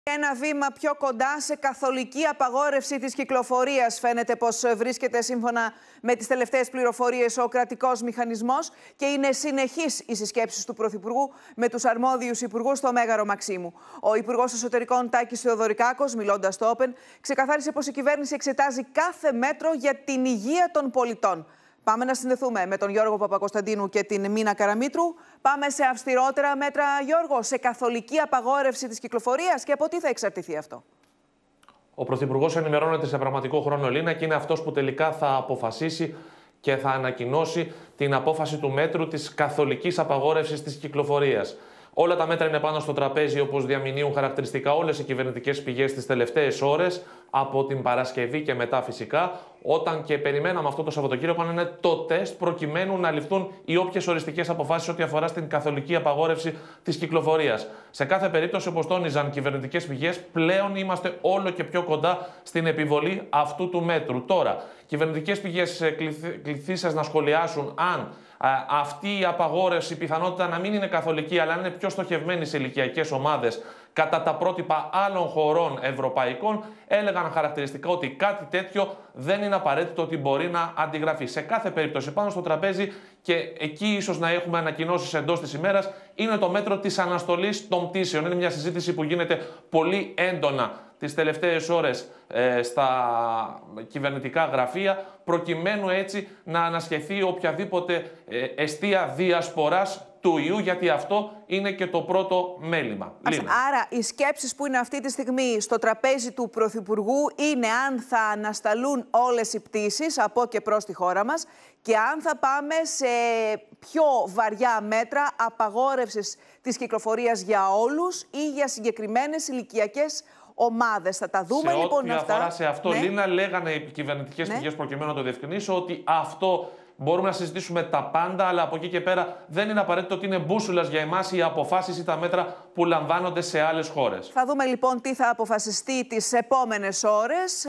Ένα βήμα πιο κοντά σε καθολική απαγόρευση της κυκλοφορίας φαίνεται πως βρίσκεται σύμφωνα με τις τελευταίες πληροφορίες ο κρατικός μηχανισμός και είναι συνεχής οι συσκέψεις του Πρωθυπουργού με τους αρμόδιους υπουργούς στο Μέγαρο Μαξίμου. Ο Υπουργός Εσωτερικών Τάκης Θεοδωρικάκος, μιλώντας στο Open, ξεκαθάρισε πως η κυβέρνηση εξετάζει κάθε μέτρο για την υγεία των πολιτών. Πάμε να συνδεθούμε με τον Γιώργο Παπακοσταντίνου και την Μίνα Καραμήτρου. Πάμε σε αυστηρότερα μέτρα, Γιώργο, σε καθολική απαγόρευση της κυκλοφορίας και από τι θα εξαρτηθεί αυτό? Ο Πρωθυπουργός ενημερώνεται σε πραγματικό χρόνο, Ελίνα, και είναι αυτός που τελικά θα αποφασίσει και θα ανακοινώσει την απόφαση του μέτρου της καθολικής απαγόρευσης της κυκλοφορίας. Όλα τα μέτρα είναι πάνω στο τραπέζι, όπως διαμηνύουν χαρακτηριστικά όλες οι κυβερνητικές πηγές τις τελευταίες ώρες, από την Παρασκευή και μετά φυσικά, όταν και περιμέναμε αυτό το Σαββατοκύριακο να είναι το τεστ προκειμένου να ληφθούν οι όποιες οριστικές αποφάσεις ό,τι αφορά στην καθολική απαγόρευση της κυκλοφορίας. Σε κάθε περίπτωση, όπως τόνιζαν κυβερνητικές πηγές, πλέον είμαστε όλο και πιο κοντά στην επιβολή αυτού του μέτρου. Τώρα, κυβερνητικές πηγές κληθήσεις να σχολιάσουν αν αυτή η απαγόρευση πιθανότητα να μην είναι καθολική, αλλά είναι πιο στοχευμένη σε ηλικιακές ομάδες κατά τα πρότυπα άλλων χωρών ευρωπαϊκών, έλεγαν χαρακτηριστικά ότι κάτι τέτοιο δεν είναι απαραίτητο ότι μπορεί να αντιγραφεί. Σε κάθε περίπτωση, πάνω στο τραπέζι, και εκεί ίσως να έχουμε ανακοινώσεις εντός της ημέρας, είναι το μέτρο της αναστολής των πτήσεων. Είναι μια συζήτηση που γίνεται πολύ έντονα τις τελευταίες ώρες στα κυβερνητικά γραφεία, προκειμένου έτσι να ανασχεθεί οποιαδήποτε εστία διασποράς του ιού, γιατί αυτό είναι και το πρώτο μέλημα. Άρα οι σκέψεις που είναι αυτή τη στιγμή στο τραπέζι του Πρωθυπουργού είναι αν θα ανασταλούν όλες οι πτήσεις από και προς τη χώρα μας και αν θα πάμε σε πιο βαριά μέτρα απαγόρευσης της κυκλοφορίας για όλους ή για συγκεκριμένες ηλικιακές ομάδες. Θα τα δούμε λοιπόν αυτά. Σε ό,τι αφορά σε αυτό, ναι. Λίνα, λέγανε οι κυβερνητικές πηγές, προκειμένου να το διευκρινίσω, ότι αυτό μπορούμε να συζητήσουμε τα πάντα, αλλά από εκεί και πέρα δεν είναι απαραίτητο ότι είναι μπούσουλας για εμάς οι αποφάσεις ή τα μέτρα που λαμβάνονται σε άλλες χώρες. Θα δούμε λοιπόν τι θα αποφασιστεί τις επόμενες ώρες.